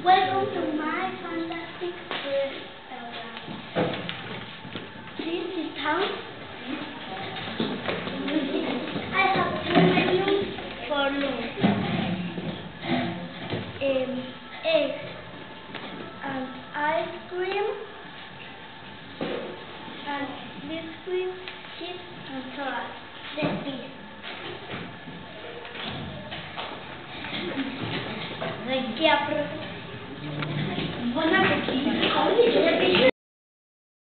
Welcome to my fantastic program. This is Tom. I have two menus for lunch. Eggs and ice cream and biscuits, chips and salad. Let's see. Aquí